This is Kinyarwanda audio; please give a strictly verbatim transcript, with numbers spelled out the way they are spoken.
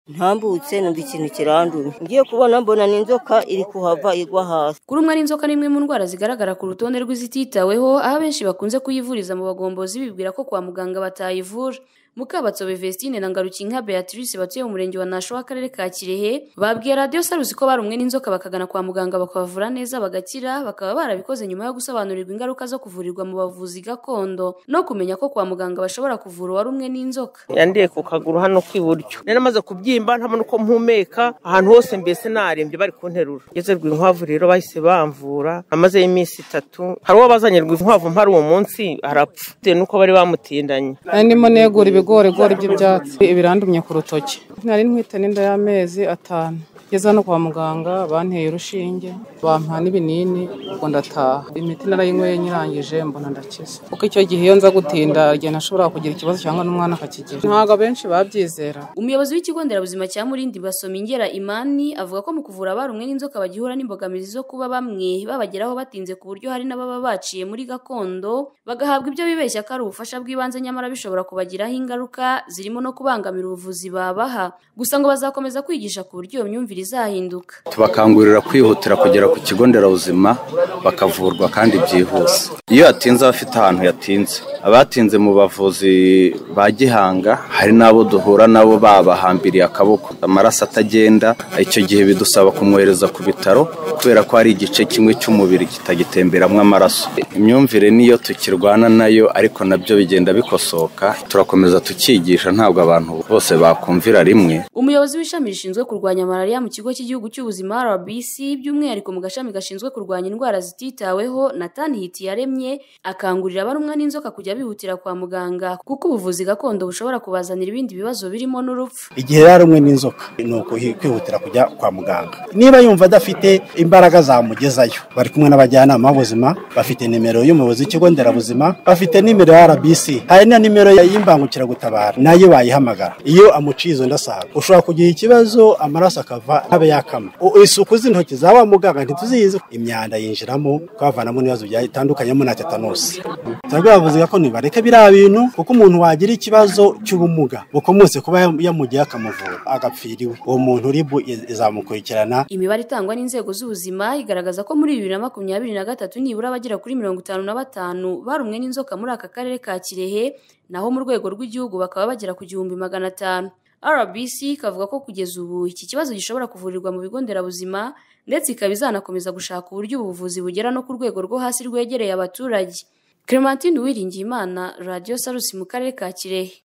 ntambutse numva ikintu kirandumye ngiye kubona mbona n'inzoka iri kuhava igwa hasi. Kurumwa n'inzoka nimwe mu ndwara zigaragara ku rutonde rw'izititaweho, aho benshi bakunze kuyivuriza mu bagombozi bibwira ko kwa muganga batayivura. Mukabatsobe Vestine na Ngarukinka Beatrice batuye mu murenge wa Nasho w'akarere ka Kirehe babwiye Radio Salus ko barumwe n'inzoka bakagana kwa muganga bakavura neza bagakira, bakaba barabikoze nyuma yo gusobanurirwa ingaruka zo kuvurirwa mu bavuzi gakondo no kumenya ko kwa muganga bashobora kuvura warumwe n'inzoka. Yandiye ku kaguru hano kw'iburyo, nari namaze kubyimba ntabona uko mpumeka, ahantu hose mbese narembye bari kunterura. Ngeze Rwinkwavu rero bahise bamvura, amaze iminsi itatu. Hari uwo bazanye Rwinkwavu mpari uwo munsi arapfa bitewe nuko bari bamutindanye. Ndimo negura ibigori gori by'ibyatsi ibirandumye ku rutoki. Nari ntwite n'inda y'amezi atanu. Ngeze hano kwa muganga banteye urushinge, bampa n'ibinini, ubwo ndataha. Imiti narayinyweye nyirangije mbona ndakize. Kuko icyo gihe iyo nza gutinda igihe nashobora kugira ikibazo cyangwa n'umwana akakigira. Ntago benshi babyizera. Umuyobozi w'ikigo nderabuzima cya Murindi Basomingera Imani avuga ko mu kuvura barumwe n'inzoka bagihura n'imbogamizi zo kuba bamwe babageraho batinze ku buryo hari n'ababa baciye muri gakondo bagahabwa ibyo bibeshya ko ari ubufasha bw'ibanze nyamara bishobora kubagiraho ingaruka zirimo no kubangamira ubuvuzi babaha. Gusa ngo bazakomeza kwigisha ku buryo iyo myumvire izahinduka. Tubakangurira kwihutira kugera ku kigo nderabuzima bakavurwa kandi byihuse. Iyo yatinze abafite ahantu yatinze, abatinze mu bavuzi ba Gihanga hari nabo duhura nabo babahambiriye akaboko amaraso atagenda, icyo gihe bidusaba kumwohereza ku bitaro kubera ko hari igice kimwe cy'umubiri kitagitemberamwe amaraso. Imyumvire niyo tukirwana nayo, ariko nabyo bigenda bikosoka, turakomeza tukigisha, ntabwo abantu bose bakumvira rimwe. Umuyobozi w'ishami rishinzwe kurwanya malaria mu kigo cy'igihugu cy'ubuzima R B C by'umwihariko mu gashami gashinzwe kurwanya indwara zititaweho Nathan Hitiyaremye akangurira abarumwa n'inzoka kujya bihutira kwa muganga kuko ubuvuzi gakondo bushobora kubazanira ibindi bibazo birimo n'urupfu. Igihe yarumwe n'inzoka ni uko kwihutira kujya kwa muganga. Niba yumva adafite imbaraga zamugezayo, bari kumwe n'abajyanama b'ubuzima, bafite nimero y'umuyobozi w'ikigo nderabuzima, bafite nimero ya R B C, hari na nimero y'imbangukiragutabara nayo bayihamagara. Iyo amuciye izo ndasaga ushobora kugira ikibazo amaraso akava abe yakama. Isuku z'intoki za wa muganga ntituzizi, imyanda yinjiramo kwavanamo n'ibibazo byatandukanyemo na tetanusi. Turabwavuze ko nibareka biriya bintu kuko umuntu wagira ikibazo cy'ubumuga bukomotse kuba yamugiye akamuvura agapfiriwe, uwo muntu ribu izamukurikirana. Imibare itangwa n'inzego z'ubuzima igaragaza ko muri bibiri na makumyabiri na gatatu nibura abagera kuri mirongo itanu na batanu barumwe n'inzoka muri aka karere ka Kirehe, naho mu rwego rw'igihugu bakaba bagera ku gihumbi magana atanu. R B C kavuga ko kugeza ubu iki kibazo gishobora kuvurirwa mu bigo nderabuzima ndetse ikaba izanakomeza gushaka uburyo ubuvuzi bugera no ku rwego rwo hasi rwegereye abaturage. Clementine Uwiringiyimana, Radio Salus mu karere ka Kirehe.